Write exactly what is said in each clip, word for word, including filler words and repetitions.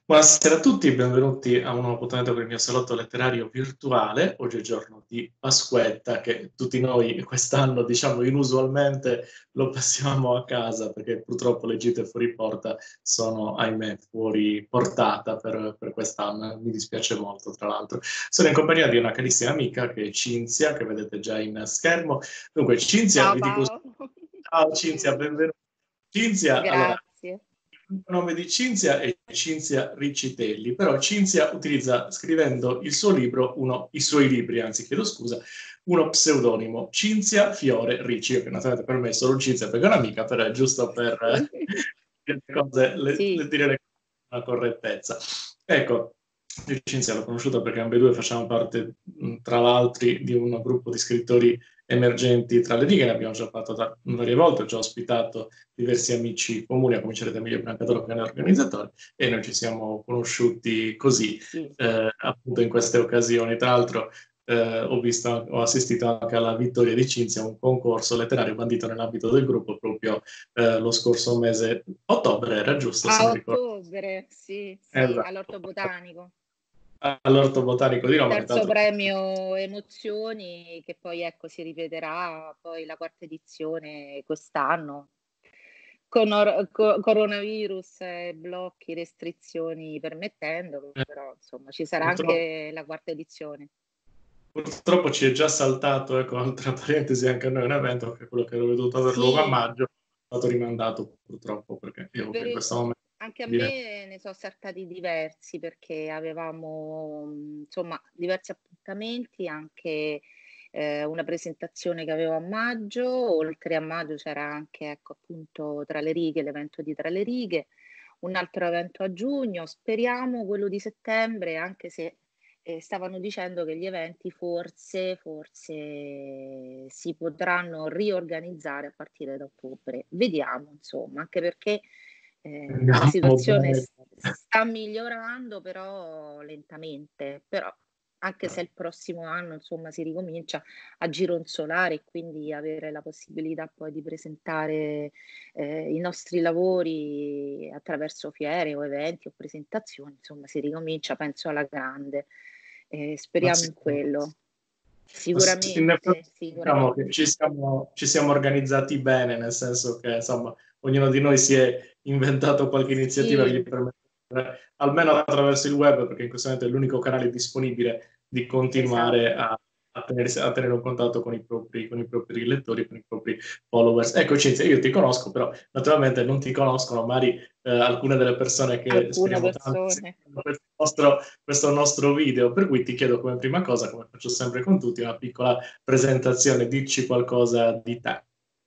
Buonasera a tutti, benvenuti a un nuovo appuntamento con il mio salotto letterario virtuale. Oggi è il giorno di Pasquetta, che tutti noi quest'anno, diciamo, inusualmente lo passiamo a casa, perché purtroppo le gite fuori porta sono, ahimè, fuori portata per, per quest'anno. Mi dispiace molto, tra l'altro. Sono in compagnia di una carissima amica che è Cinzia, che vedete già in schermo. Dunque, Cinzia, Ciao vi dico... Paolo. Ciao Cinzia, benvenuta. Cinzia, allora, Grazie. il nome di Cinzia è Cinzia Riccitelli, però Cinzia utilizza, scrivendo il suo libro, uno, i suoi libri, anzi chiedo scusa, uno pseudonimo, Cinzia Fiore Ricci, che naturalmente per me è solo Cinzia perché è un'amica, però è giusto per Sì. eh, le cose, le, Sì, le dire le cose con una correttezza. Ecco, io Cinzia l'ho conosciuta perché ambedue facciamo parte, mh, tra l'altro, di un gruppo di scrittori emergenti tra le righe, ne abbiamo già fatto ta- varie volte, ho già ospitato diversi amici comuni, a cominciare da Emilio Brancadoro che è l'organizzatore, e noi ci siamo conosciuti così, sì. eh, appunto in queste occasioni. Tra l'altro eh, ho visto, ho assistito anche alla vittoria di Cinzia, un concorso letterario bandito nell'ambito del gruppo proprio eh, lo scorso mese, ottobre era giusto, se A non ricordo. ottobre, sì, sì, Esatto, all'Orto Botanico. all'Orto Botanico di Il Roma, che tra terzo l'altro... premio Emozioni, che poi ecco si ripeterà, poi la quarta edizione quest'anno. Con or- co- coronavirus, e blocchi, restrizioni permettendo, eh, però insomma ci sarà purtroppo anche la quarta edizione. Purtroppo ci è già saltato, ecco, tra parentesi, anche a noi un evento, che è quello che avevo dovuto aver luogo a Sì, maggio, è stato rimandato purtroppo, perché io che in veri- questo momento... anche a viene- me ne sono saltati diversi perché avevamo mh, insomma diversi appuntamenti, anche eh, una presentazione che avevo a maggio, oltre a maggio c'era anche ecco appunto Tra le righe, l'evento di Tra le righe, un altro evento a giugno, speriamo quello di settembre, anche se eh, stavano dicendo che gli eventi forse, forse si potranno riorganizzare a partire da ottobre. Vediamo, insomma, anche perché eh, la Andiamo situazione bene. s- sta migliorando, però lentamente. Però, anche se il prossimo anno, insomma, si ricomincia a gironzolare e quindi avere la possibilità poi di presentare eh, i nostri lavori attraverso fiere o eventi o presentazioni, insomma, si ricomincia, penso, alla grande. Eh, Ma speriamo sì, in quello. ma sì, in effetti Sicuramente, diciamo che sicuramente. ci siamo, ci siamo organizzati bene, nel senso che insomma ognuno di noi si è inventato qualche iniziativa che gli Sì, permette, almeno attraverso il web, perché in questo momento è l'unico canale disponibile, di continuare esatto. a, a tenere, a tenere un contatto con i propri, con i propri lettori, con i propri followers. Ecco, Cinzia, io ti conosco, però naturalmente non ti conoscono magari eh, alcune delle persone che Alcune speriamo tanto persone. seguano questo nostro, questo nostro video, per cui ti chiedo come prima cosa, come faccio sempre con tutti, una piccola presentazione, dici qualcosa di te.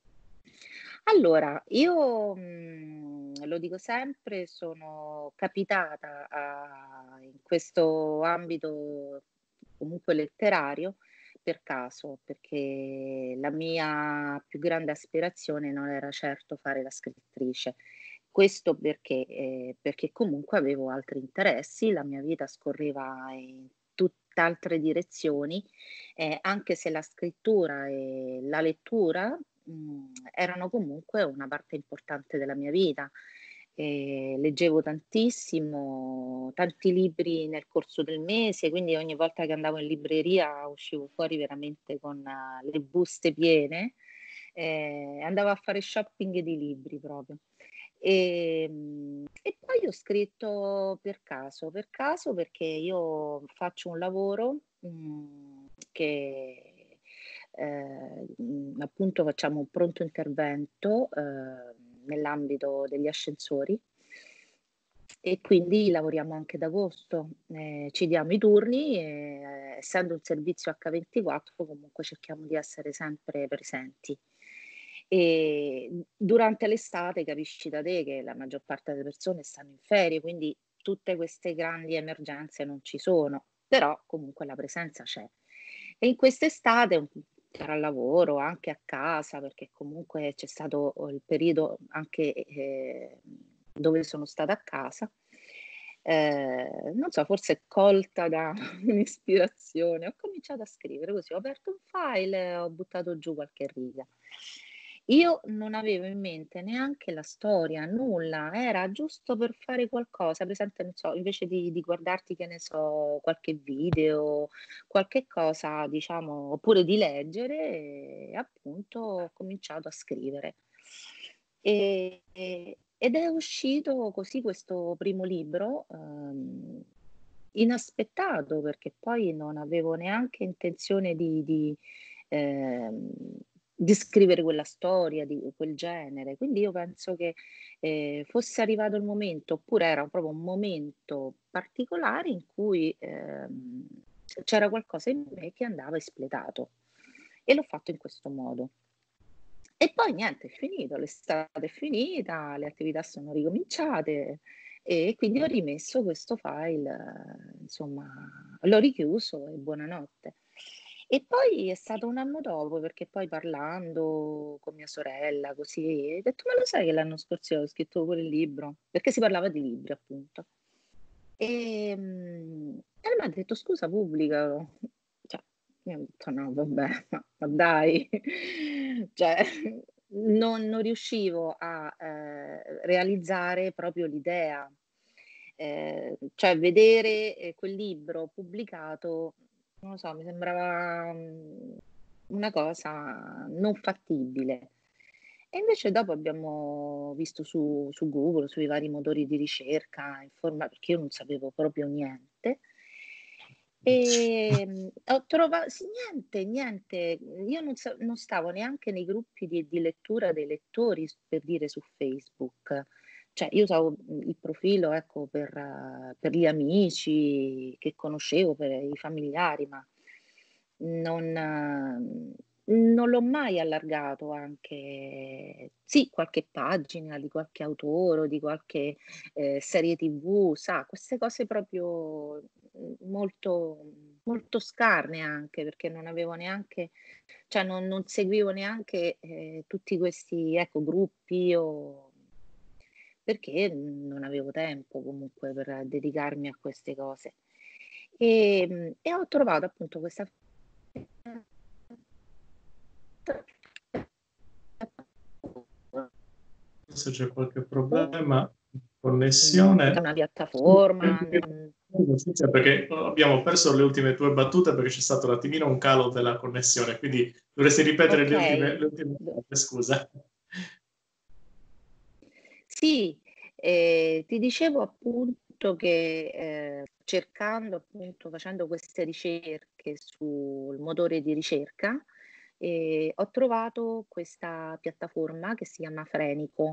Allora, io mh, lo dico sempre, sono capitata a- in questo ambito comunque letterario per caso, perché la mia più grande aspirazione non era certo fare la scrittrice. Questo perché, eh, perché comunque avevo altri interessi, la mia vita scorreva in tutt'altre direzioni, eh, anche se la scrittura e la lettura mh, erano comunque una parte importante della mia vita. E leggevo tantissimo, tanti libri nel corso del mese, quindi ogni volta che andavo in libreria uscivo fuori veramente con uh, le buste piene, eh, andavo a fare shopping di libri proprio. E, mh, e poi ho scritto per caso, per caso perché io faccio un lavoro mh, che eh, mh, appunto facciamo un pronto intervento eh, nell'ambito degli ascensori e quindi lavoriamo anche ad agosto, eh, ci diamo i turni e eh, essendo un servizio acca ventiquattro comunque cerchiamo di essere sempre presenti. E durante l'estate capisci da te che la maggior parte delle persone stanno in ferie, quindi tutte queste grandi emergenze non ci sono, però comunque la presenza c'è. E in quest'estate un tra lavoro, anche a casa, perché comunque c'è stato il periodo anche eh, dove sono stata a casa. Eh, non so, forse colta da un'ispirazione, ho cominciato a scrivere così, ho aperto un file e ho buttato giù qualche riga. Io non avevo in mente neanche la storia, nulla, era giusto per fare qualcosa, presente, non so, invece di di guardarti, che ne so, qualche video, qualche cosa, diciamo, oppure di leggere, e appunto ho cominciato a scrivere. E e ed è uscito così questo primo libro, uhm, inaspettato, perché poi non avevo neanche intenzione di di ehm, di scrivere quella storia, di quel genere. Quindi io penso che, ehm, fosse arrivato il momento, oppure era proprio un momento particolare in cui, ehm, c'era qualcosa in me che andava espletato, e l'ho fatto in questo modo. E poi niente, è finito, l'estate è finita, le attività sono ricominciate e quindi ho rimesso questo file, eh, insomma, l'ho richiuso e buonanotte. E poi è stato un anno dopo, perché poi parlando con mia sorella, così, ho detto: "Ma lo sai che l'anno scorso ho scritto pure il libro?" Perché si parlava di libri, appunto. Ehm, e lei m'ha detto: "Scusa, pubblicalo." Cioè, io ho detto: "No, vabbè, ma ma dai." Cioè, non non riuscivo a, ehm, realizzare proprio l'idea. Ehm, cioè vedere, ehm, quel libro pubblicato, non lo so, mi sembrava, mhmm, una cosa non fattibile. E invece dopo abbiamo visto su su Google, sui vari motori di ricerca, informa perché io non sapevo proprio niente. Ehm, ho trova sì, niente, niente. Io non sa non stavo neanche nei gruppi di di lettura dei lettori, s per dire, su Facebook. Cioè io usavo, mhmm, il profilo, ecco, per eh, per gli amici che conoscevo, per i familiari, ma non mhmm, non l'ho mai allargato, anche sì, qualche pagina di qualche autore o di qualche, ehm, serie T V, sa, queste cose proprio, mhmm, molto molto scarne, anche perché non avevo neanche, cioè non non seguivo neanche, ehm, tutti questi, ecco, gruppi, o perché non avevo tempo comunque per dedicarmi a queste cose. Ehm, e ho trovato appunto questa Se c'è qualche problema di Mhmm, da connessione. una Sì, piattaforma, non perché abbiamo perso le ultime tue battute perché c'è stato un attimino un calo della connessione, quindi dovresti ripetere le ultime, okay. le ultime D parole, scusa. Sì, ehm, ti dicevo appunto che, ehm, cercando, appunto, facendo queste ricerche sul motore di ricerca, ehm, ho trovato questa piattaforma che si chiama Frenico.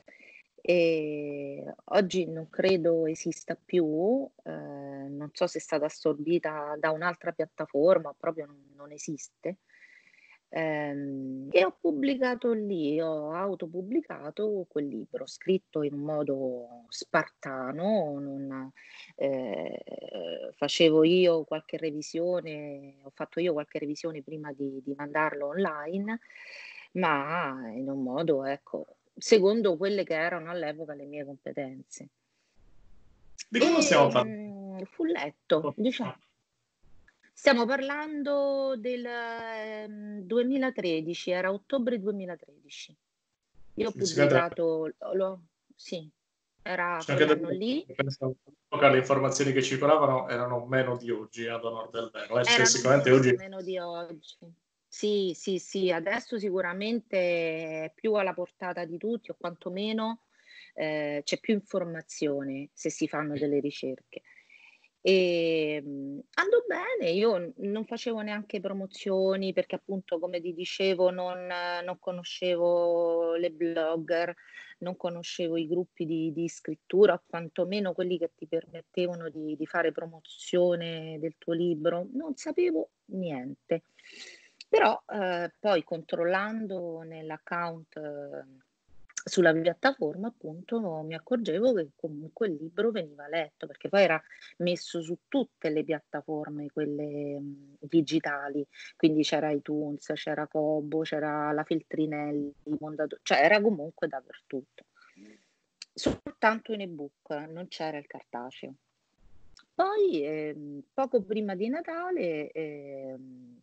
Ehm, oggi non credo esista più, ehm, non so se è stata assorbita da un'altra piattaforma o proprio non non esiste. Ehm, e ho pubblicato lì, ho autopubblicato quel libro, scritto in un modo spartano, non ehm, facevo io qualche revisione, ho fatto io qualche revisione prima di di mandarlo online, ma in un modo, ecco, secondo quelle che erano all'epoca le mie competenze. Di quando stiamo parlando? Ehm, fu letto, dicia stiamo parlando del, ehm, duemilatredici, era ottobre duemilatredici. Io ho Significante, pubblicato l'ho sì, era c'è anche da quell'anno dire lì. che penso all'epoca le informazioni che circolavano erano meno di oggi, ad onor del vero, eh, cioè Erano sicuramente molto oggi. meno di oggi. Sì, sì, sì, adesso sicuramente è più alla portata di tutti, o quantomeno, ehm, c'è più informazione se si fanno delle ricerche. Ehm, andò bene, io n non facevo neanche promozioni perché, appunto, come ti dicevo, non non conoscevo le blogger, non conoscevo i gruppi di di scrittura, o quantomeno quelli che ti permettevano di di fare promozione del tuo libro, non sapevo niente. Però, ehm, poi controllando nell'account, eh, sulla piattaforma, appunto, mi accorgevo che comunque il libro veniva letto, perché poi era messo su tutte le piattaforme, quelle, mhmm, digitali, quindi c'era iTunes, c'era Kobo, c'era la Feltrinelli, Mondadori, cioè era comunque dappertutto. Soltanto in ebook, non c'era il cartaceo. Poi, ehm, poco prima di Natale, ehm,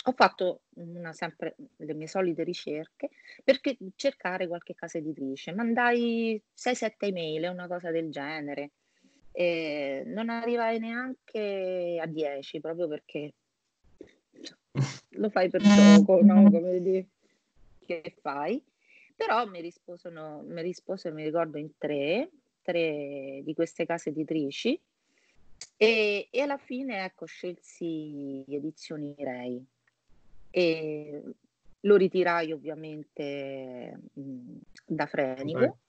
ho fatto una sempre le mie solite ricerche perché cercare qualche casa editrice. Mandai sei sette email, una cosa del genere. E non arrivai neanche a dieci, proprio perché lo fai per gioco, no? Come dire, che fai? Però mi risposero, mi risposero, mi ricordo, in tre, tre di queste case editrici e, e alla fine, ecco, scelsi Edizioni Rei e lo ritirai ovviamente mh, da Vabbè. Frenico.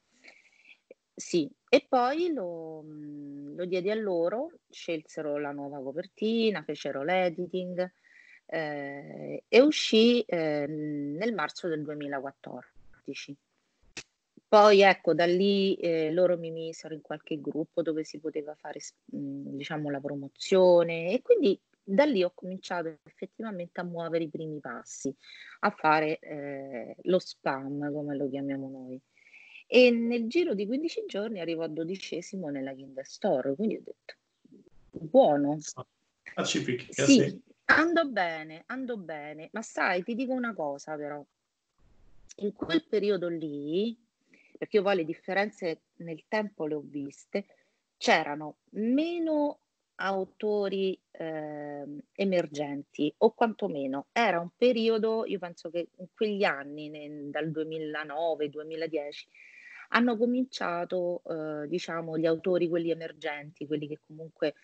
Sì, e poi lo, mh, lo diedi a loro, scelsero la nuova copertina, fecero l'editing eh, e uscì eh, nel marzo del duemilaquattordici. Poi ecco, da lì eh, loro mi misero in qualche gruppo dove si poteva fare, s- mh, diciamo, la promozione e quindi da lì ho cominciato effettivamente a muovere i primi passi, a fare eh, lo spam, come lo chiamiamo noi. E nel giro di quindici giorni arrivo al dodicesimo nella Kindle Store, quindi ho detto, buono. Ah, ci picchia, sì. Sì, andò bene, andò bene, ma sai, ti dico una cosa però, in quel periodo lì, perché io poi le differenze nel tempo le ho viste, c'erano meno autori ehm, emergenti o quantomeno era un periodo, io penso che in quegli anni, ne- dal duemilanove-duemiladieci, hanno cominciato, eh, diciamo, gli autori, quelli emergenti, quelli che comunque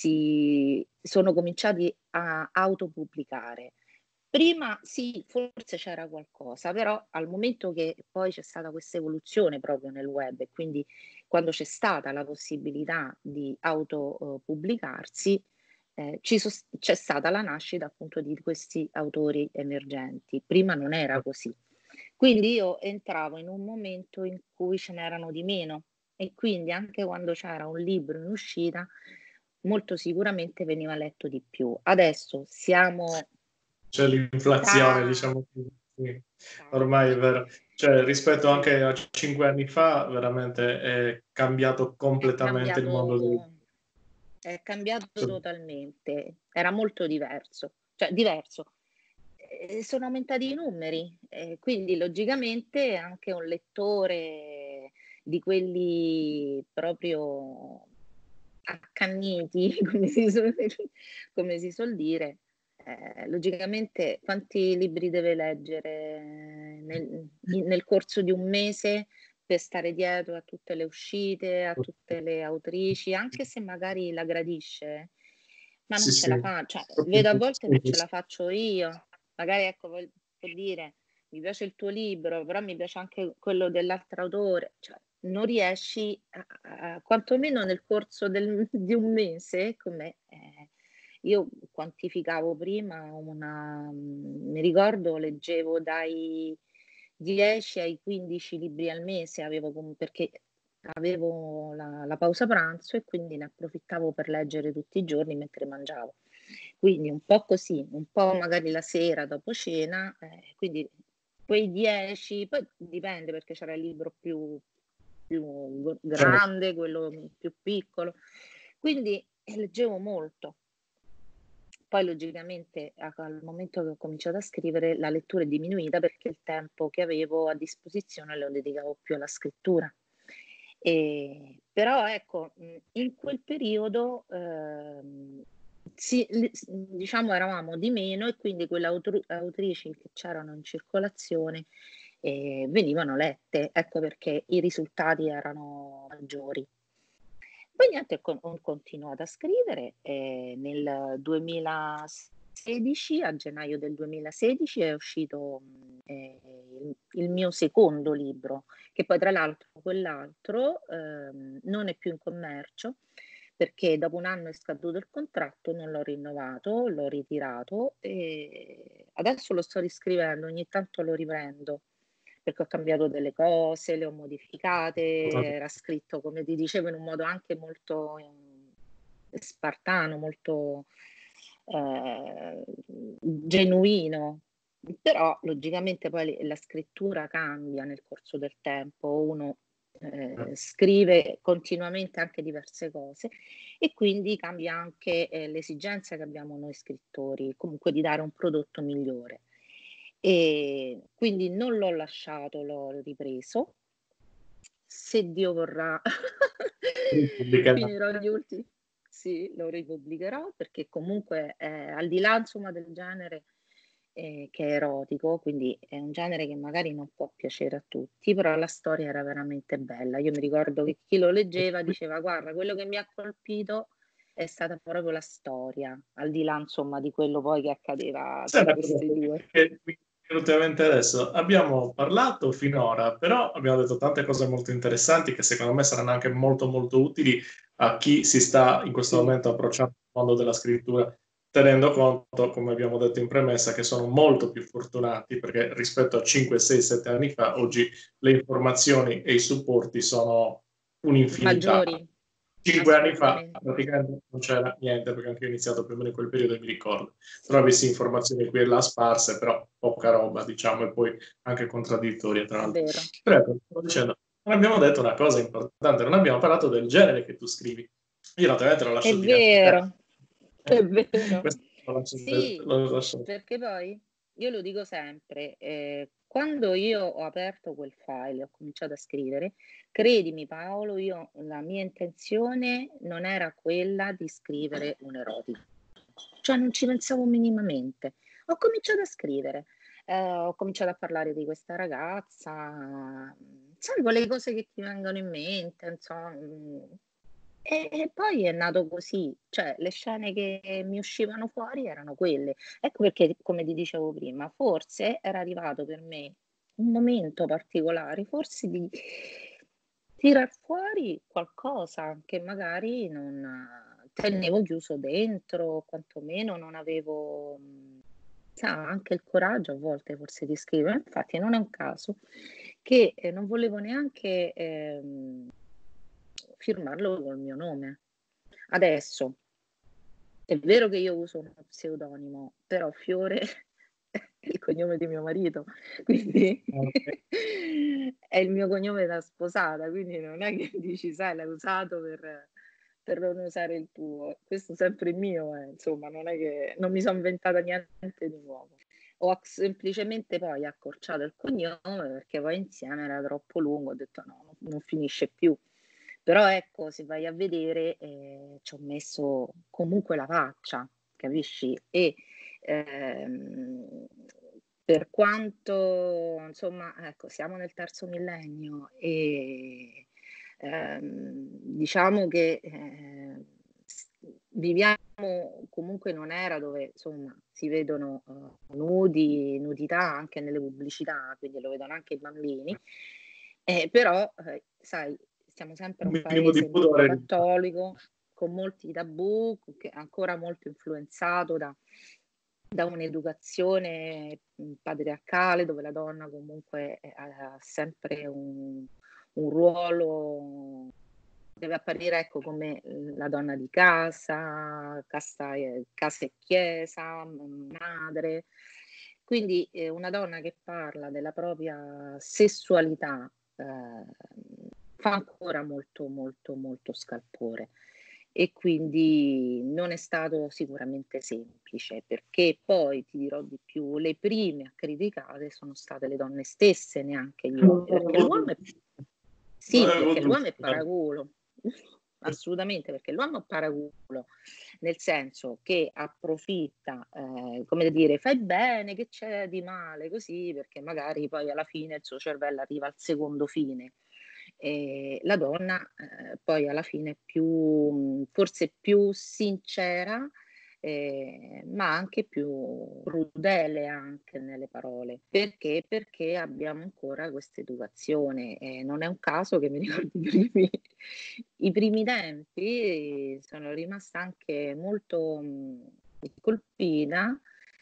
si sono cominciati a autopubblicare. Prima sì, forse c'era qualcosa, però al momento che poi c'è stata questa evoluzione proprio nel web e quindi quando c'è stata la possibilità di autopubblicarsi, eh, ci sos- c'è stata la nascita appunto di questi autori emergenti. Prima non era così. Quindi io entravo in un momento in cui ce n'erano di meno e quindi anche quando c'era un libro in uscita, molto sicuramente veniva letto di più. Adesso siamo C'è l'inflazione, tanti, diciamo così, sì. Ormai è tanti. vero. Cioè, rispetto Sì, anche a cinque anni fa, veramente è cambiato è completamente il mondo del... cambiato, è cambiato cioè, totalmente. Era molto diverso, cioè diverso. Eh, sono aumentati i numeri, eh, quindi logicamente anche un lettore di quelli proprio accanniti, come si suol, come si suol dire, eh, logicamente quanti libri deve leggere nel, in- nel corso di un mese per stare dietro a tutte le uscite, a tutte le autrici, anche se magari la gradisce, ma sì, non ce la sì. fa, cioè, Proprio vedo a volte sì, se ce la faccio io, magari ecco, voglio dire, mi piace il tuo libro, però mi piace anche quello dell'altro autore, cioè, non riesci, a, a- quantomeno nel corso del- di un mese, come eh, io quantificavo prima, una, mi ricordo, leggevo dai dieci ai quindici libri al mese, avevo com- perché avevo la, la pausa pranzo e quindi ne approfittavo per leggere tutti i giorni mentre mangiavo. Quindi un po' così, un po' magari la sera dopo cena, eh, quindi quei dieci, poi dipende perché c'era il libro più, più cioè, grande, quello più piccolo, quindi eh, leggevo molto. Poi logicamente a- al momento che ho cominciato a scrivere la lettura è diminuita perché il tempo che avevo a disposizione lo dedicavo più alla scrittura. E, però ecco, mh, in quel periodo ehm, sì, li- s- diciamo eravamo di meno e quindi quelle autru- autrici che c'erano in circolazione eh, venivano lette, ecco perché i risultati erano maggiori. Poi niente, con- ho continuato a scrivere e nel duemilasedici, a gennaio del duemilasedici, è uscito mh, eh, il, il mio secondo libro, che poi tra l'altro quell'altro ehm, non è più in commercio perché dopo un anno è scaduto il contratto, non l'ho rinnovato, l'ho ritirato e adesso lo sto riscrivendo, ogni tanto lo riprendo perché ho cambiato delle cose, le ho modificate, era scritto, come ti dicevo, in un modo anche molto eh, spartano, molto eh, genuino. Però logicamente poi la scrittura cambia nel corso del tempo, uno eh, scrive continuamente anche diverse cose e quindi cambia anche eh, l'esigenza che abbiamo noi scrittori, comunque di dare un prodotto migliore. E quindi non l'ho lasciato, l'ho ripreso. Se Dio vorrà, finirò gli ultimi. Sì, lo ripubblicherò perché comunque eh, al di là insomma del genere eh, che è erotico, quindi è un genere che magari non può piacere a tutti, però la storia era veramente bella. Io mi ricordo che chi lo leggeva diceva guarda, quello che mi ha colpito è stata proprio la storia, al di là insomma di quello poi che accadeva tra questi due. Che mi ultimamente adesso abbiamo parlato finora, però abbiamo detto tante cose molto interessanti che secondo me saranno anche molto molto utili a chi si sta in questo Sì. momento approcciando al mondo della scrittura, tenendo conto, come abbiamo detto in premessa, che sono molto più fortunati perché rispetto a cinque, sei, sette anni fa, oggi le informazioni e i supporti sono un'infinità. Maggiori. Cinque anni fa Assolutamente. praticamente non c'era niente, perché anche io ho iniziato più o meno in quel periodo e mi ricordo. Trovi sì informazioni qui e là sparse, però poca roba, diciamo, e poi anche contraddittorie, tra l'altro. Vero. Però ecco, stavo dicendo, non abbiamo detto una cosa importante, non abbiamo parlato del genere che tu scrivi. Io naturalmente lo lascio È dire a te. vero, è vero. Questo lo lascio, Sì, lo lascio. perché poi io lo dico sempre, eh, quando io ho aperto quel file e ho cominciato a scrivere, credimi Paolo, io la mia intenzione non era quella di scrivere un erotico, cioè non ci pensavo minimamente. Ho cominciato a scrivere, eh, ho cominciato a parlare di questa ragazza, sai, quelle cose che ti vengono in mente, insomma. E, e poi è nato così, cioè le scene che mi uscivano fuori erano quelle. Ecco perché, come ti dicevo prima, forse era arrivato per me un momento particolare, forse di tirar fuori qualcosa che magari non tenevo chiuso dentro, quantomeno non avevo, sa, anche il coraggio a volte forse di scrivere. Infatti non è un caso che eh, non volevo neanche ehm, firmarlo col mio nome. Adesso è vero che io uso uno pseudonimo, però Fiore è il cognome di mio marito, quindi Okay. è il mio cognome da sposata, quindi non è che dici, sai, l'hai usato per, per non usare il tuo. Questo sempre mio, eh. Insomma, non è che non mi sono inventata niente di nuovo. Ho semplicemente poi accorciato il cognome perché poi insieme era troppo lungo, ho detto no, non finisce più. Però ecco, se vai a vedere, eh, ci ho messo comunque la faccia, capisci? E ehm, per quanto, insomma, ecco, siamo nel terzo millennio e ehm, diciamo che eh, viviamo comunque in un'era dove, insomma, si vedono uh, nudi, nudità anche nelle pubblicità, quindi lo vedono anche i bambini, eh, però, eh, sai, siamo sempre Un un minimo di paese molto pudore. cattolico, con molti tabù, che è ancora molto influenzato da, da un'educazione mh, patriarcale, dove la donna comunque eh, ha sempre un, un ruolo, deve apparire ecco, come eh, la donna di casa, casa, eh, casa e chiesa, m- madre. Quindi eh, una donna che parla della propria sessualità eh, fa ancora molto, molto, molto scalpore e quindi non è stato sicuramente semplice, perché poi ti dirò di più, le prime a criticare sono state le donne stesse, neanche gli uomini, perché l'uomo è, Non sì, avevo perché l'uomo è dubbi, guarda. paraculo, assolutamente, perché l'uomo è paraculo, nel senso che approfitta, eh, come dire, fai bene, che c'è di male, così, perché magari poi alla fine il suo cervello arriva al secondo fine. E la donna eh, poi alla fine è più, forse più sincera, eh, ma anche più crudele anche nelle parole. Perché? Perché abbiamo ancora questa educazione. E non è un caso che mi ricordo i primi, i primi tempi sono rimasta anche molto mh, colpita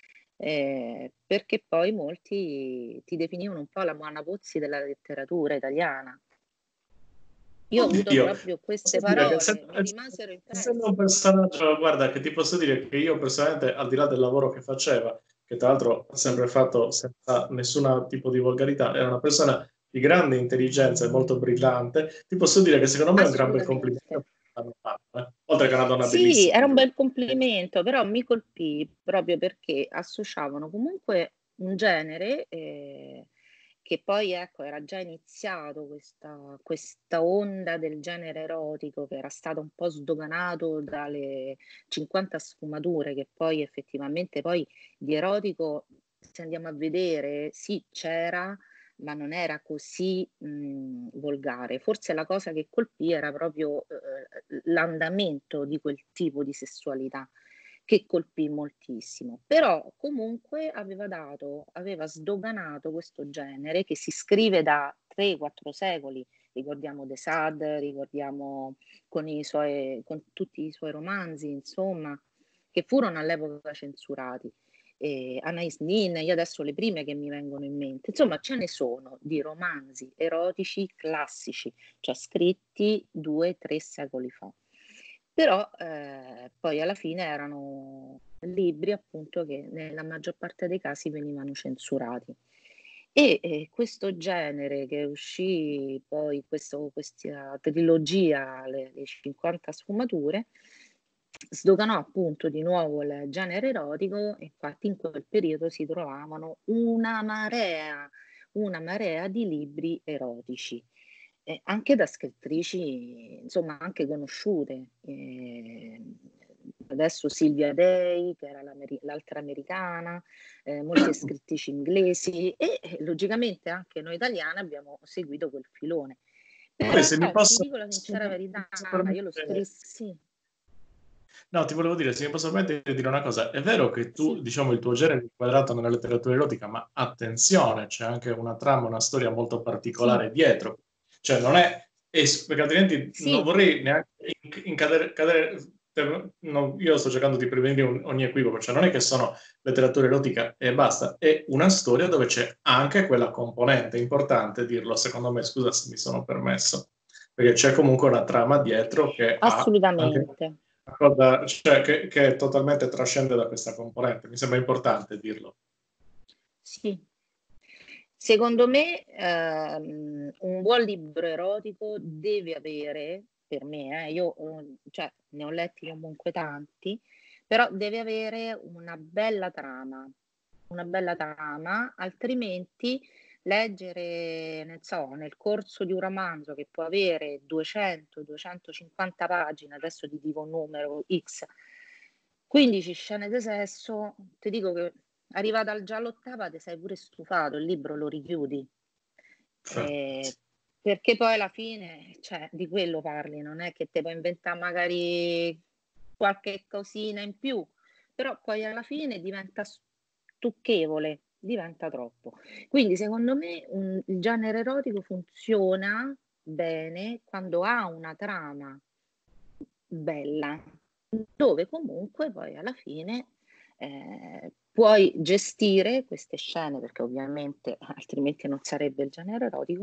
eh, perché poi molti ti definivano un po' la Moana Pozzi della letteratura italiana. Io ho avuto Oddio, proprio queste posso dire che parole, essendo, mi rimasero essendo un impresse. personaggio, guarda, che ti posso dire che io personalmente, al di là del lavoro che faceva, che tra l'altro ha Sì, sempre fatto senza nessun tipo di volgarità, era una persona di grande intelligenza e molto brillante, ti posso dire che secondo me è un gran bel complimento Assolutamente. che hanno fatto, eh. Oltre che è una donna Sì, bellissima, era un bel naturalmente. complimento, però mi colpì proprio perché associavano comunque un genere, ehm, che poi ecco era già iniziato questa questa onda del genere erotico che era stato un po' sdoganato dalle cinquanta sfumature, che poi effettivamente poi di erotico, se andiamo a vedere, sì c'era, ma non era così, mhmm, volgare. Forse la cosa che colpì era proprio, uhm, l'andamento di quel tipo di sessualità, che colpì moltissimo. Però comunque aveva dato aveva sdoganato questo genere che si scrive da tre, quattro secoli. Ricordiamo de Sade, ricordiamo con i suoi con tutti i suoi romanzi, insomma, che furono all'epoca censurati. Ehm, Anais Nin, io adesso le prime che mi vengono in mente, insomma ce ne sono di romanzi erotici classici, cioè scritti due, tre secoli fa. Però, ehm, poi alla fine erano libri appunto che nella maggior parte dei casi venivano censurati. E, ehm, questo genere che uscì poi questo questa trilogia, le le cinquanta sfumature, sdoganò appunto di nuovo il genere erotico, infatti in quel periodo si trovavano una marea, una marea di libri erotici, eh, anche da scrittrici, insomma, anche conosciute. Ehm, adesso Sylvia Day, che era l'ameri- l'altra americana, eh, molte scrittrici inglesi e eh, logicamente anche noi italiane abbiamo seguito quel filone. Poi se mi Però ti posso, dico la se sincera mi verità, posso io lo permettere, scrissi, sì, no, ti volevo dire, se mi posso permettere di dire una cosa, è vero che tu, sì, diciamo, il tuo genere è inquadrato nella letteratura erotica, ma attenzione, c'è anche una trama, una storia molto sì, particolare dietro. Cioè non è, es- perché altrimenti non sì, vorrei neanche inc- incadere, cadere, per- no, io sto cercando di prevenire un- ogni equivoco, cioè non è che sono letteratura erotica e basta, è una storia dove c'è anche quella componente, è importante dirlo, secondo me, scusa se mi sono permesso, perché c'è comunque una trama dietro che ha anche assolutamente. una cosa, cioè, che, che totalmente trascende da questa componente. Mi sembra importante dirlo. Sì. Secondo me, ehm, un buon libro erotico deve avere, per me, eh, io, uhm, cioè ne ho letti comunque tanti, però deve avere una bella trama, una bella trama, altrimenti leggere, ne so, nel corso di un romanzo che può avere duecento, duecentocinquanta pagine, adesso ti dico un numero X, quindici scene di sesso, ti dico che arrivata al già all'ottava te sei pure stufato, il libro lo richiudi. Ehm, Infatti. perché poi alla fine, cioè, di quello parli, non è che te puoi inventà magari qualche cosina in più, però poi alla fine diventa stucchevole, diventa troppo. Quindi secondo me un il genere erotico funziona bene quando ha una trama bella, dove comunque poi alla fine, ehm, puoi gestire queste scene, perché ovviamente altrimenti non sarebbe il genere erotico,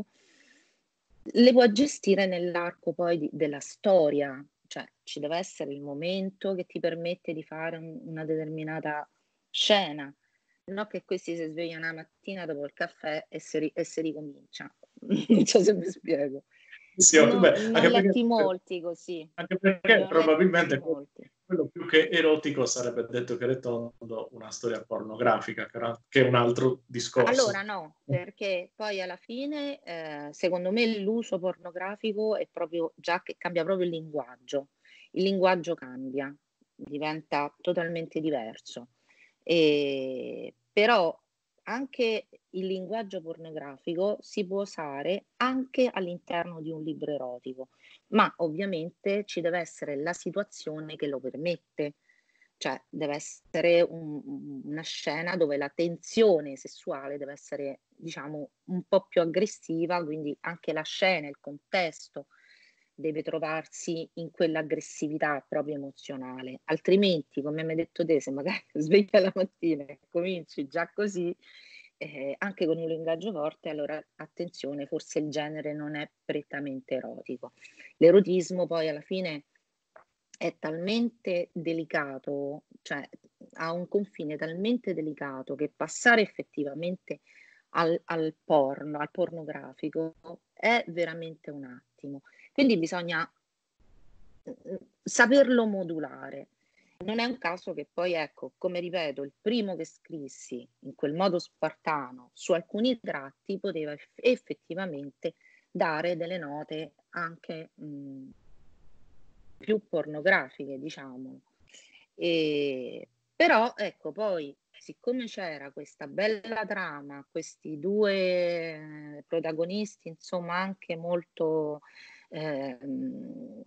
le puoi gestire nell'arco poi di della storia, cioè ci deve essere il momento che ti permette di fare un una determinata scena, no che questi si svegliano la mattina dopo il caffè e si ri e si ricomincia. Non so se mi spiego. Sì, ho- No, beh, ne ho anche letti perché, molti così, anche ne perché ho letti probabilmente molti. quello più che erotico sarebbe detto che è tondo una storia pornografica, che era- che è un altro Allora discorso. no, perché poi alla fine, ehm, secondo me l'uso pornografico è proprio già che cambia proprio il linguaggio. Il linguaggio cambia, diventa totalmente diverso. Ehm, però anche il linguaggio pornografico si può usare anche all'interno di un libro erotico, ma ovviamente ci deve essere la situazione che lo permette. Cioè deve essere un un una scena dove la tensione sessuale deve essere, diciamo, un po' più aggressiva, quindi anche la scena, il contesto deve trovarsi in quell'aggressività proprio emozionale. Altrimenti, come mi hai detto te, se magari sveglia la mattina e cominci già così, ehm, anche con un linguaggio forte, allora attenzione, forse il genere non è prettamente erotico. L'erotismo poi alla fine è talmente delicato, cioè ha un confine talmente delicato che passare effettivamente al, al porno, al pornografico, è veramente un attimo. Quindi bisogna mm, saperlo modulare. Non è un caso che poi, ecco, come ripeto, il primo che scrissi in quel modo spartano su alcuni tratti poteva eff- effettivamente dare delle note anche mh, più pornografiche, diciamo. E, però, ecco, poi, siccome c'era questa bella trama, questi due eh, protagonisti, insomma, anche molto ehm,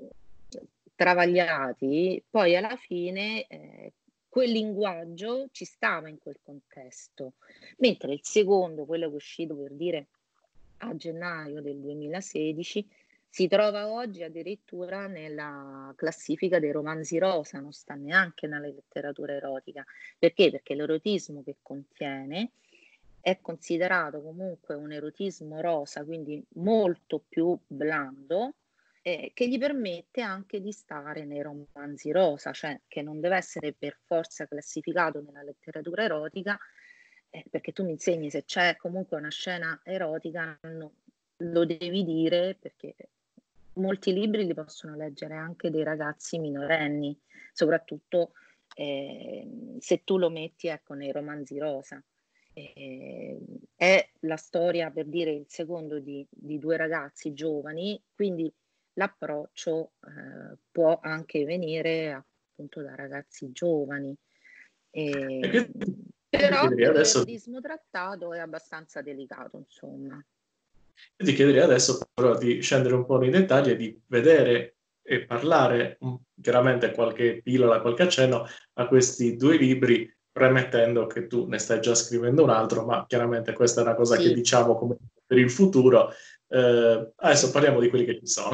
travagliati, poi alla fine eh, quel linguaggio ci stava in quel contesto. Mentre il secondo, quello che è uscito per dire a gennaio del duemilasedici, si trova oggi addirittura nella classifica dei romanzi rosa, non sta neanche nella letteratura erotica. Perché? Perché l'erotismo che contiene è considerato comunque un erotismo rosa, quindi molto più blando, eh, che gli permette anche di stare nei romanzi rosa, cioè che non deve essere per forza classificato nella letteratura erotica, eh, perché tu mi insegni se c'è comunque una scena erotica, no, lo devi dire perché molti libri li possono leggere anche dei ragazzi minorenni, soprattutto eh, se tu lo metti ecco, nei romanzi rosa. Eh, è la storia, per dire, il secondo di, di due ragazzi giovani, quindi l'approccio eh, può anche venire appunto da ragazzi giovani. E Eh, quindi ti però chiederei adesso, l'erotismo trattato è abbastanza delicato, insomma. ti chiederei adesso però di scendere un po' nei dettagli e di vedere e parlare mm, chiaramente qualche pillola, qualche accenno a questi due libri, premettendo che tu ne stai già scrivendo un altro, ma chiaramente questa è una cosa che Sì, diciamo come per il futuro. Eh, adesso sì. parliamo di quelli che ci sono,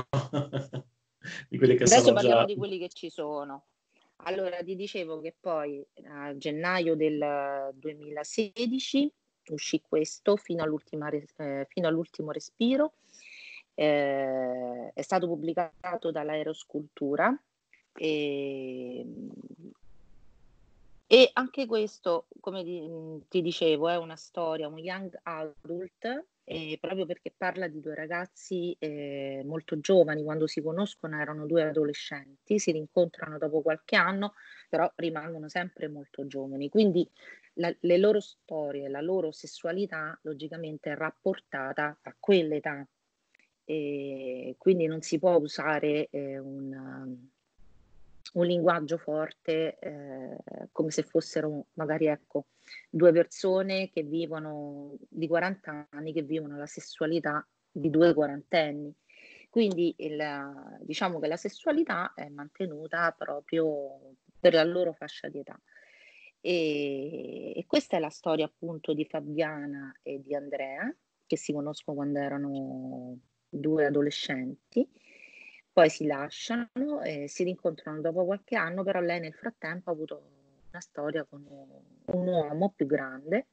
di quelli che Adesso sono parliamo già... di quelli che ci sono. Allora, ti dicevo che poi a gennaio del duemilasedici uscì questo fino all'ultima res- eh, fino all'ultimo respiro. Eh, è stato pubblicato dall'Aeroscultura e, e anche questo, come di- ti dicevo, è una storia, un young adult, eh, proprio perché parla di due ragazzi eh, molto giovani, quando si conoscono erano due adolescenti, si rincontrano dopo qualche anno, però rimangono sempre molto giovani. Quindi la- le loro storie, la loro sessualità, logicamente è rapportata a quell'età. E quindi non si può usare eh, un un linguaggio forte, eh, come se fossero magari ecco, due persone che vivono di quaranta anni, che vivono la sessualità di due quarantenni. Quindi il, diciamo che la sessualità è mantenuta proprio per la loro fascia di età. E, e questa è la storia appunto di Fabiana e di Andrea, che si conoscono quando erano due adolescenti, poi si lasciano e si rincontrano dopo qualche anno, però lei nel frattempo ha avuto una storia con un uomo più grande,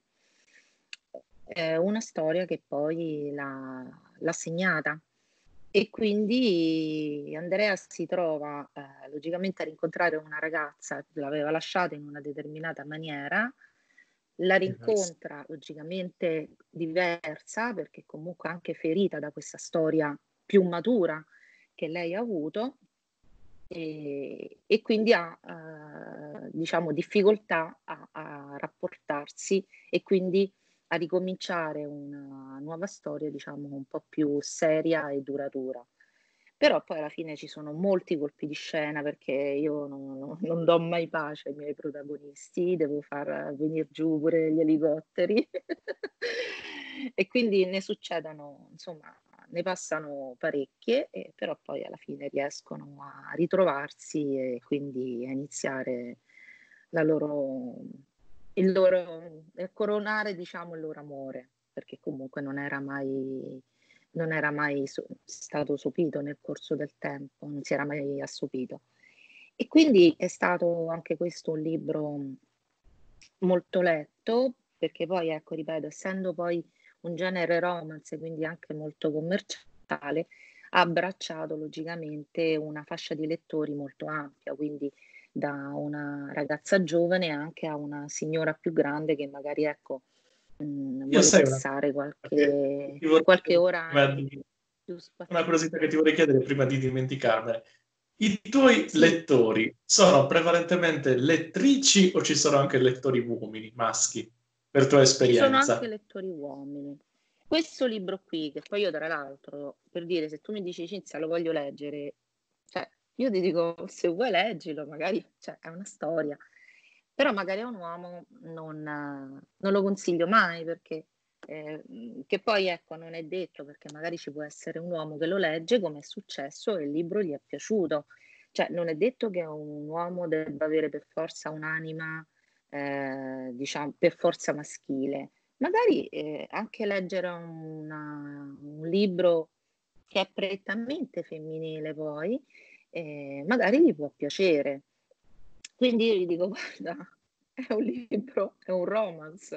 eh, una storia che poi l'ha, l'ha segnata. E quindi Andrea si trova eh, logicamente a rincontrare una ragazza che l'aveva lasciata in una determinata maniera, la rincontra logicamente diversa perché comunque anche ferita da questa storia più matura che lei ha avuto e, e quindi ha eh, diciamo difficoltà a, a rapportarsi e quindi a ricominciare una nuova storia diciamo un po' più seria e duratura. Però poi alla fine ci sono molti colpi di scena perché io non, non- non do mai pace ai miei protagonisti, devo far venire giù pure gli elicotteri e quindi ne succedono, insomma, ne passano parecchie, e però poi alla fine riescono a ritrovarsi e quindi a iniziare la loro, il loro, a coronare, diciamo, il loro amore, perché comunque non era mai non era mai so- stato sopito nel corso del tempo, non si era mai assopito. E quindi è stato anche questo un libro molto letto, perché poi, ecco, ripeto, essendo poi un genere romance, quindi anche molto commerciale, ha abbracciato logicamente una fascia di lettori molto ampia, quindi da una ragazza giovane anche a una signora più grande che magari, ecco, mhmm, Io vuole sai una passare che qualche ti vorrei qualche chiedere ora prima in di più una spazio curiosità che ti vorrei chiedere prima di dimenticarmene. I tuoi sì. lettori sono prevalentemente lettrici o ci sono anche lettori uomini, maschi, per tua Ci sono anche esperienza? lettori uomini. Questo libro qui, che poi io tra l'altro, per dire, se tu mi dici: "Cinzia, lo voglio leggere", cioè io ti dico: "Se vuoi leggilo", magari cioè è una storia. Però magari a un uomo non non lo consiglio mai perché ehm, che poi ecco, non è detto, perché magari ci può essere un uomo che lo legge, come è successo, e il libro gli è piaciuto. Cioè, non è detto che un uomo debba avere per forza un'anima, ehm, diciam per forza maschile. Magari, ehm, anche leggere una un libro che è prettamente femminile poi, ehm, magari gli può piacere. Quindi io gli dico: "Guarda, è un libro, è un romance".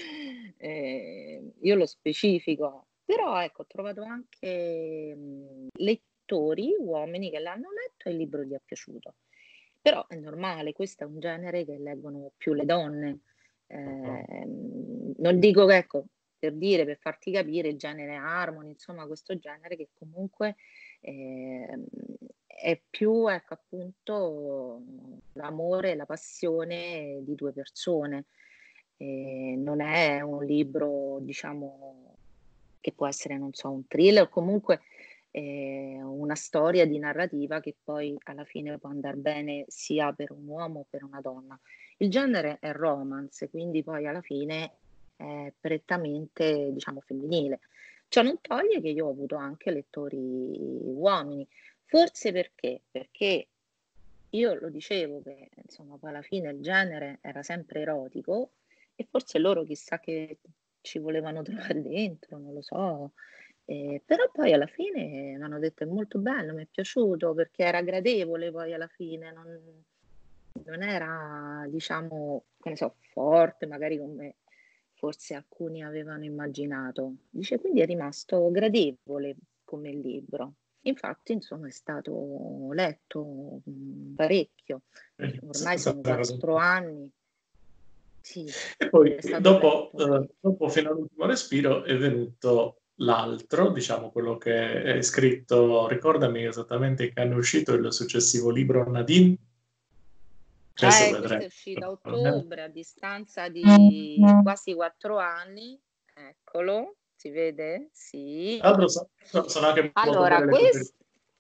Ehm, io lo specifico. Però ecco, ho trovato anche, mhmm, lettori uomini che l'hanno letto e il libro gli è piaciuto. Però è normale, questo è un genere che leggono più le donne. No. Ehm, non dico che ecco, per dire, per farti capire, il genere Harmony, insomma questo genere che comunque, ehm, è più, ecco, appunto, l'amore e la passione di due persone. Ehm, non è un libro, diciamo, che può essere, non so, un thriller o comunque, ehm, una storia di narrativa che poi alla fine può andar bene sia per un uomo o per una donna. Il genere è romance, quindi poi alla fine è prettamente, diciamo, femminile. Ciò non toglie che io ho avuto anche lettori uomini, forse perché? Perché io lo dicevo che, insomma, poi alla fine il genere era sempre erotico e forse loro chissà che ci volevano trovare dentro, non lo so. Ehm, però poi alla fine m'hanno detto: "È molto bello, mi è piaciuto", perché era gradevole poi alla fine, non non era diciamo, che ne so, forte magari come forse alcuni avevano immaginato. Dice: "Quindi è rimasto gradevole come libro". Infatti insomma è stato letto, mhmm, parecchio. Quindi Ormai questa è sono una cosa quattro anni. Sì, e poi è stato dopo, letto uhm, parecchio. dopo Fino all'ultimo respiro è venuto l'altro, diciamo quello che è scritto, ricordami esattamente che anno è uscito il successivo libro, Nadine? Adesso Eh, questa vedremo. è uscita a ottobre, a distanza di quasi quattro anni. Eccolo, si vede? Sì. Tra l'altro so so sono anche molto Allora, belle le ques copertine,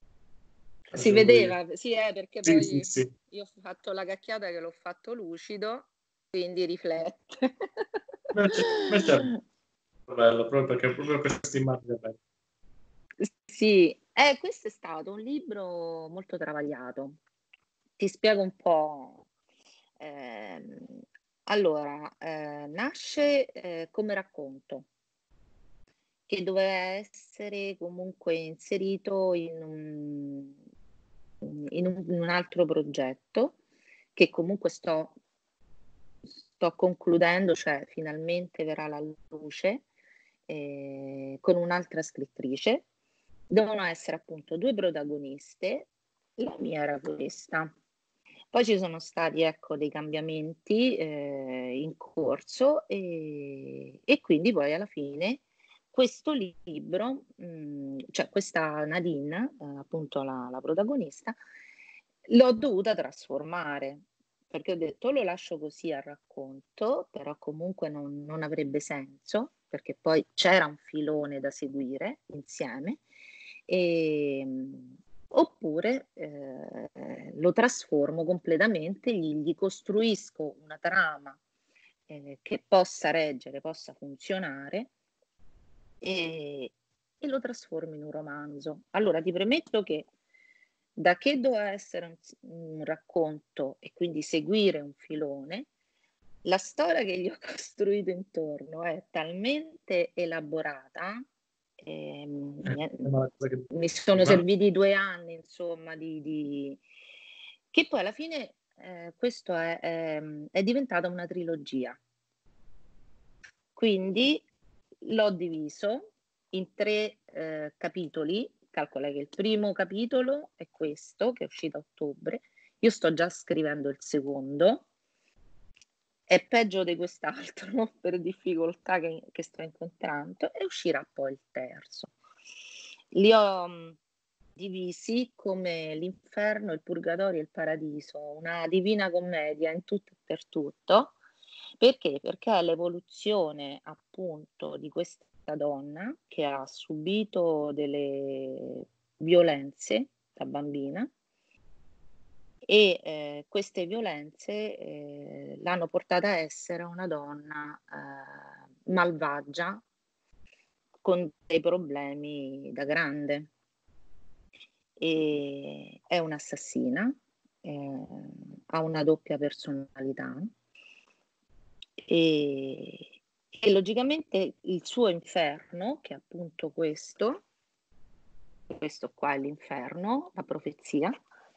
si aggiungo io. vedeva? Sì, eh, perché Sì, sì, poi sì. io ho fatto la cacchiata che l'ho fatto lucido, quindi riflette. Invece invece è bello, proprio perché proprio questa immagine è bella. S sì, eh, questo è stato un libro molto travagliato. Ti spiego un po'. Ehm, allora, ehm, nasce, ehm, come racconto, che doveva essere comunque inserito in un mhmm, in un in un altro progetto, che comunque sto sto concludendo, cioè finalmente verrà alla luce, ehm, con un'altra scrittrice. Devono essere appunto due protagoniste, la mia era questa. Poi ci sono stati, ecco, dei cambiamenti, ehm, in corso, ehm, e quindi poi alla fine questo libro, mhmm, cioè questa Nadine, ehm, appunto la la protagonista, l'ho dovuta trasformare, perché ho detto: "O lo lascio così a racconto", però comunque non non avrebbe senso, perché poi c'era un filone da seguire insieme, ehm, oppure, ehm, lo trasformo completamente, gli gli costruisco una trama, ehm, che possa reggere, possa funzionare, e e lo trasformo in un romanzo. Allora ti premetto che da che doveva essere un s un racconto e quindi seguire un filone, la storia che gli ho costruito intorno è talmente elaborata, ehm, Eh, mi è è una cosa che mi sono ma serviti due anni insomma di di che poi alla fine, ehm, questo è ehm, è diventata una trilogia. Quindi l'ho diviso in tre, ehm, capitoli. Calcola che il primo capitolo è questo, che è uscito a ottobre. Io sto già scrivendo il secondo. è peggio di quest'altro per difficoltà che, che sto incontrando, e uscirà poi il terzo. Li ho mh, divisi come l'inferno, il purgatorio e il paradiso, una divina commedia in tutto e per tutto. Perché? Perché è l'evoluzione appunto di questa donna che ha subito delle violenze da bambina, e eh, queste violenze eh, l'hanno portata a essere una donna eh, malvagia, con dei problemi da grande. E è un'assassina, eh, ha una doppia personalità, e, e logicamente il suo inferno, che è appunto questo, questo qua è l'inferno, la profezia,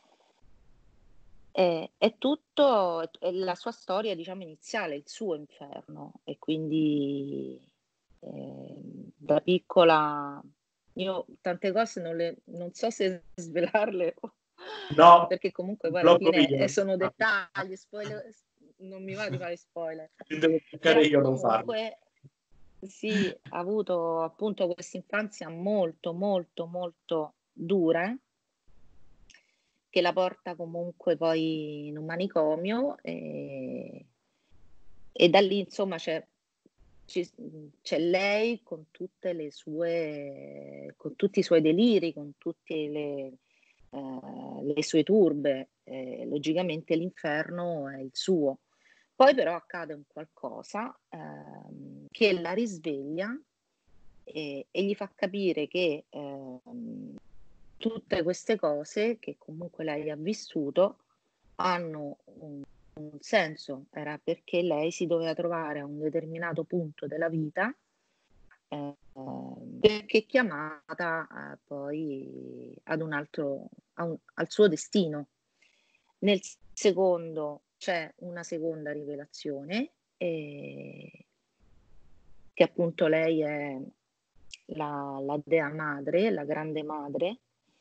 è, è tutto, è la sua storia, diciamo, iniziale, il suo inferno. E quindi eh, da piccola io tante cose non, le, non so se svelarle o- No, perché comunque poi alla blocco fine eh, io. sono dettagli, spoiler, non mi va di fare spoiler, Ti devo cercare però io a non farlo. comunque sì, ha avuto appunto questa infanzia molto, molto, molto dura, che la porta comunque poi in un manicomio, e, e da lì insomma c'è, ci- c'è lei con tutte le sue, con tutti i suoi deliri, con tutte le, eh, le sue turbe. Eh, logicamente l'inferno è il suo. Poi però accade un qualcosa ehm, che la risveglia, e, e gli fa capire che ehm, tutte queste cose che comunque lei ha vissuto hanno un, un senso. Era perché lei si doveva trovare a un determinato punto della vita, eh, perché è chiamata eh, poi ad un altro, a un- al suo destino. Nel secondo c'è una seconda rivelazione, eh, che appunto lei è la, la dea madre, la grande madre,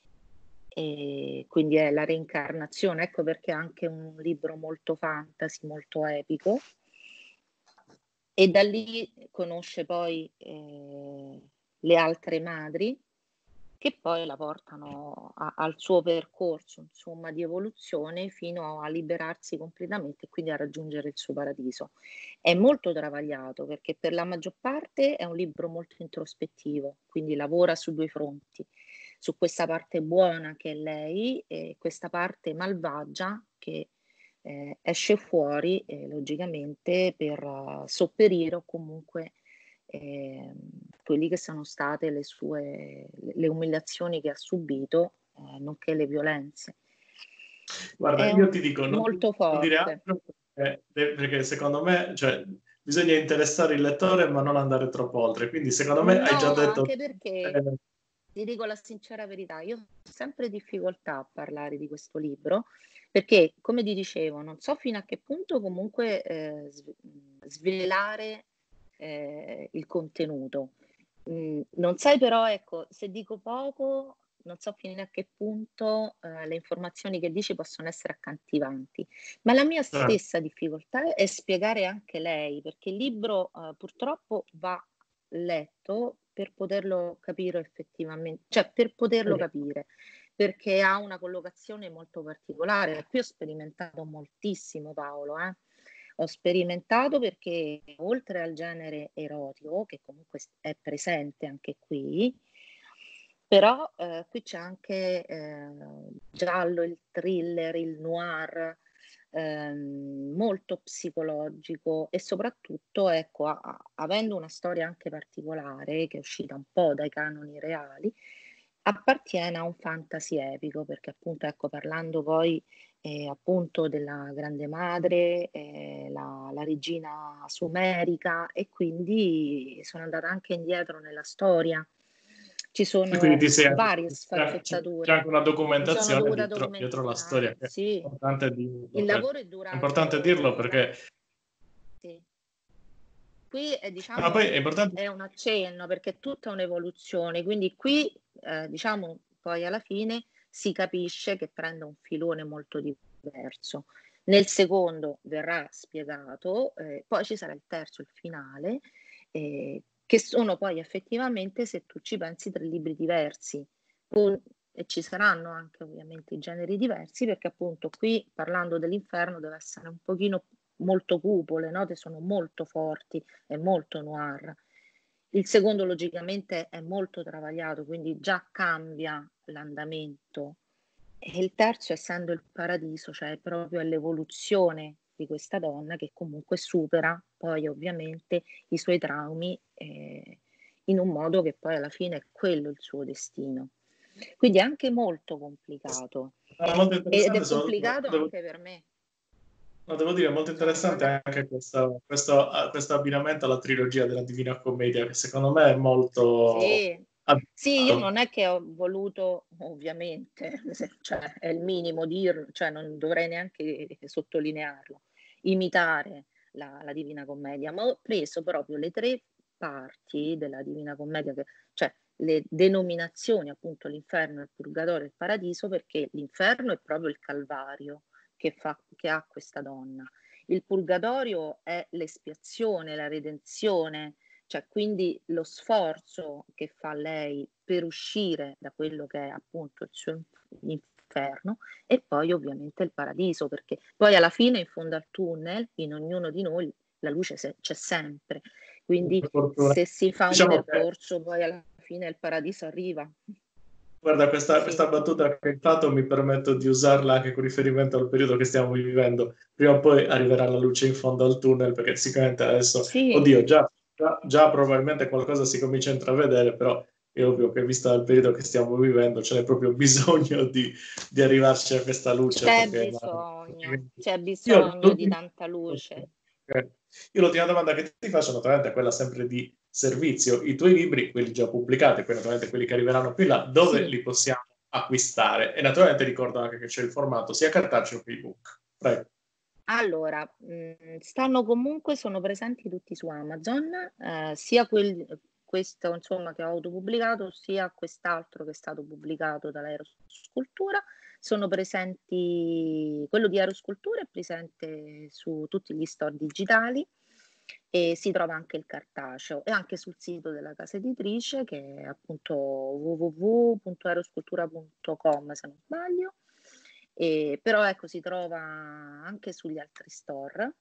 e quindi è la reincarnazione. Ecco perché è anche un libro molto fantasy, molto epico. E da lì conosce poi eh, le altre madri, che poi la portano a- al suo percorso, insomma, di evoluzione, fino a liberarsi completamente e quindi a raggiungere il suo paradiso. È molto travagliato perché per la maggior parte è un libro molto introspettivo, quindi lavora su due fronti: su questa parte buona che è lei e questa parte malvagia che eh, esce fuori, eh, logicamente, per uh, sopperire o comunque eh, quelli che sono state le sue le umiliazioni che ha subito, eh, nonché le violenze. Guarda, È io un, ti dico, non, molto non dire forte. altro perché, perché secondo me, cioè, bisogna interessare il lettore ma non andare troppo oltre. Quindi secondo me hai già No, detto... anche perché eh, ti dico la sincera verità, io ho sempre difficoltà a parlare di questo libro perché, come ti dicevo, non so fino a che punto comunque eh, sve- svelare eh, il contenuto. Mm, non sai però, ecco, se dico poco, non so fino a che punto eh, le informazioni che dici possono essere accattivanti. Ma la mia cioè, stessa difficoltà è spiegare anche lei, perché il libro eh, purtroppo va letto per poterlo capire effettivamente, cioè per poterlo capire, perché ha una collocazione molto particolare. Qui ho sperimentato moltissimo, Paolo, eh. Ho sperimentato perché oltre al genere erotico, che comunque è presente anche qui, però eh, qui c'è anche eh, giallo, il thriller, il noir, ehm, molto psicologico, e soprattutto, ecco, a- a- avendo una storia anche particolare, che è uscita un po' dai canoni reali, appartiene a un fantasy epico, perché appunto, ecco, parlando poi eh, appunto della Grande Madre, eh, la, la regina sumerica, e quindi sono andata anche indietro nella storia. Ci quindi sono ti sei, varie c'è, c'è sfaccettature. anche una Mi sono documentazione dovuta dietro, dietro la storia, documentare, che è sì. importante Il dirlo. Cioè, lavoro è è importante dirlo durato, perché... sì. Qui è, No, poi è diciamo, importante... è un accenno perché è tutta un'evoluzione, quindi qui, eh, diciamo, poi alla fine si capisce che prende un filone molto diverso. Nel secondo verrà spiegato, eh, poi ci sarà il terzo, il finale, eh, che sono poi effettivamente, se tu ci pensi, tre libri diversi, con, e ci saranno anche ovviamente i generi diversi, perché appunto qui, parlando dell'inferno, deve essere un pochino molto cupo, le note sono molto forti, è molto noir. Il secondo logicamente è molto travagliato, quindi già cambia l'andamento. E il terzo, essendo il paradiso, cioè proprio è l'evoluzione di questa donna che comunque supera poi ovviamente i suoi traumi, eh, in un modo che poi alla fine è quello il suo destino. Quindi è anche molto complicato, No, molto ed è interessante, soprattutto, complicato devo, anche per me. no, devo dire, molto Cioè, non interessante è... anche questa- questo, ah, questo abbinamento alla trilogia della Divina Commedia, che secondo me è molto Sì, sì, io abbinato. non è che ho voluto, ovviamente, se- cioè, è il minimo dirlo, cioè non dovrei neanche sottolinearlo, imitare la, la Divina Commedia, ma ho preso proprio le tre parti della Divina Commedia, che, cioè le denominazioni, appunto l'inferno, il purgatorio e il paradiso, perché l'inferno è proprio il calvario che, fa, che ha questa donna. Il purgatorio è l'espiazione, la redenzione, cioè quindi lo sforzo che fa lei per uscire da quello che è appunto il suo inferno, e poi ovviamente il paradiso, perché poi alla fine, in fondo al tunnel, in ognuno di noi la luce se- c'è sempre, quindi Per fortuna. se si fa un Diciamo che, percorso poi alla fine il paradiso arriva. guarda, questa, Sì, questa battuta che hai fatto mi permetto di usarla anche con riferimento al periodo che stiamo vivendo. Prima o poi arriverà la luce in fondo al tunnel, perché sicuramente adesso, sì, oddio, già, già, già probabilmente qualcosa si comincia a intravedere, però è ovvio che visto il periodo che stiamo vivendo ce n'è proprio bisogno di, di arrivarci a questa luce, c'è perché ma, bisogno, c'è io bisogno di l'ultima tanta luce. io l'ultima domanda che ti faccio naturalmente è quella sempre di servizio. I tuoi libri, quelli già pubblicati, poi naturalmente quelli che arriveranno più in là, dove Sì. li possiamo acquistare? E naturalmente ricordo anche che c'è il formato sia cartaceo che ebook. Prego. Allora, mh, stanno comunque, sono presenti tutti su Amazon, eh, sia quel, questo insomma che ho autopubblicato, sia quest'altro che è stato pubblicato dall'Aeroscultura. Sono presenti, quello di Aeroscultura è presente su tutti gli store digitali, e si trova anche il cartaceo e anche sul sito della casa editrice, che è appunto w w w punto aeroscultura punto com, se non sbaglio. E, però ecco, si trova anche sugli altri store.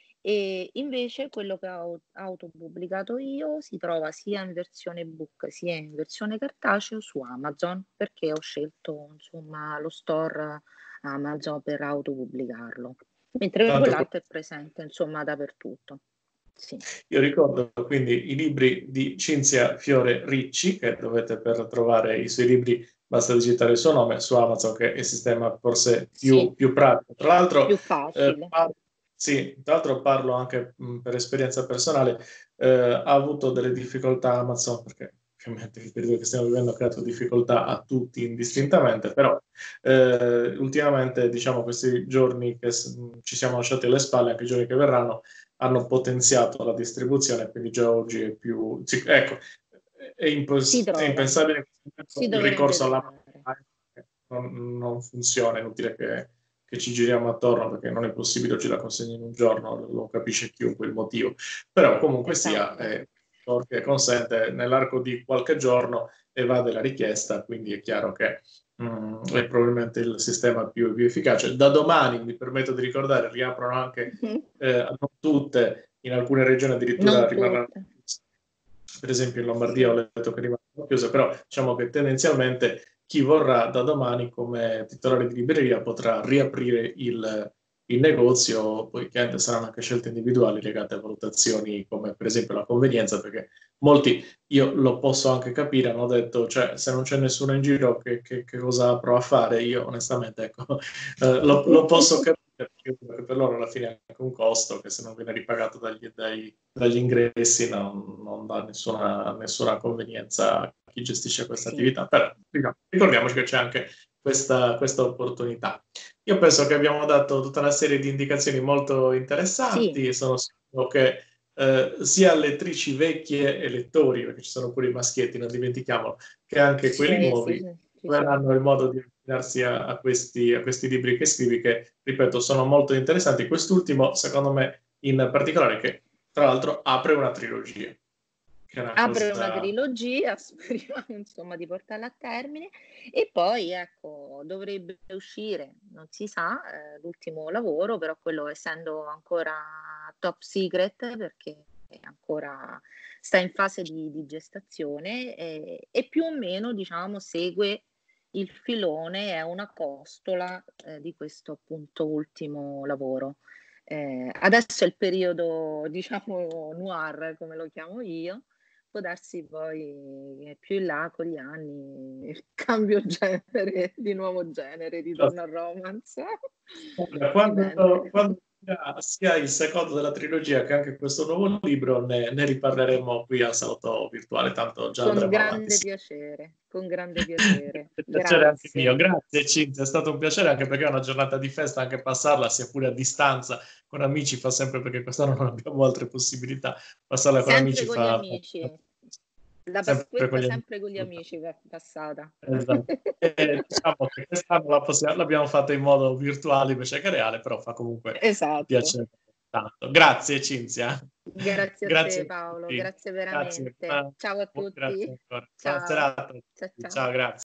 E invece quello che ho autopubblicato io si trova sia in versione ebook sia in versione cartaceo su Amazon, perché ho scelto insomma lo store Amazon per autopubblicarlo, mentre Tanto quell'altro è presente insomma dappertutto. Sì, io ricordo quindi i libri di Cinzia Fiore Ricci, che dovete, per trovare i suoi libri basta digitare il suo nome su Amazon, che è il sistema forse sì, più, più pratico. Tra l'altro, più eh, facile. par- sì, tra l'altro parlo anche mh, per esperienza personale, eh, ha avuto delle difficoltà Amazon, perché ovviamente il periodo che stiamo vivendo ha creato difficoltà a tutti indistintamente, però eh, ultimamente, diciamo, questi giorni che s- ci siamo lasciati alle spalle, anche i giorni che verranno, hanno potenziato la distribuzione, quindi già oggi è più... sì, ecco, è, Si impos- è trova, impensabile si il dovrebbe ricorso alla trovare. non, non funziona, è inutile che, che ci giriamo attorno perché non è possibile oggi la consegna in un giorno, lo capisce chiunque il motivo. Però comunque sia, Esatto. eh, che consente nell'arco di qualche giorno evade la richiesta, quindi è chiaro che mm, è probabilmente il sistema più, più efficace. Da domani, mi permetto di ricordare, riaprono anche, Mhm. eh, non tutte, in alcune regioni addirittura Non rimarranno, tutte. per esempio in Lombardia ho Sì, letto che rimangono chiuse, però diciamo che tendenzialmente chi vorrà da domani come titolare di libreria potrà riaprire il, il negozio, poi chiaramente saranno anche scelte individuali legate a valutazioni come per esempio la convenienza, perché molti, io lo posso anche capire, hanno detto, cioè se non c'è nessuno in giro che, che- che cosa provo a fare? Io onestamente, ecco, eh, lo, lo posso capire, perché per loro alla fine è anche un costo che se non viene ripagato dagli, dai- dagli ingressi non, non dà nessuna, nessuna convenienza a chi gestisce questa sì, attività. Però diciamo, ricordiamoci che c'è anche questa, questa opportunità. Io penso che abbiamo dato tutta una serie di indicazioni molto sì, interessanti e sono sicuro che eh, sia lettrici vecchie e lettori, perché ci sono pure i maschietti, non dimentichiamolo, che anche quelli sì, sì, nuovi sì. Ci sono. troveranno il modo di avvicinarsi a, a questi, a questi libri che scrivi, che, ripeto, sono molto interessanti. Quest'ultimo, secondo me, in particolare, che tra l'altro apre una trilogia, che è una Apre una cosa... trilogia, speriamo insomma di portarla a termine, e poi ecco, dovrebbe uscire, non si sa, eh, l'ultimo lavoro, però quello essendo ancora top secret, perché è ancora sta in fase di, di gestazione, eh, e più o meno diciamo segue il filone, è una costola eh, di questo appunto ultimo lavoro. Eh, adesso è il periodo, diciamo, noir, come lo chiamo io. Può darsi poi che più in là con gli anni cambio genere, di nuovo genere, ritorno al romance. Quando, Dipende. quando sia sia il secondo della trilogia che anche questo nuovo libro, ne, ne riparleremo qui al Salotto Virtuale, tanto già Con andremo avanti. grande piacere, con grande piacere. Il piacere è anche Grazie. mio. Grazie Cinzia, è stato un piacere anche perché è una giornata di festa, anche passarla, sia pure a distanza, con amici fa sempre, perché quest'anno non abbiamo altre possibilità, passarla con Sempre amici con gli fa, amici. fa La sempre con Pasquetta gli amici. sempre con gli amici va passata. Esatto. E diciamo che quest'anno la possiamo- l'abbiamo fatta in modo virtuale invece che reale, però fa comunque Esatto. piacere tanto. Grazie Cinzia. Grazie a te Grazie a Paolo, tutti. grazie Grazie. veramente. Buona- Ciao a Grazie tutti. ancora. Buona Ciao. serata a Ciao tutti. ciao. Ciao, grazie.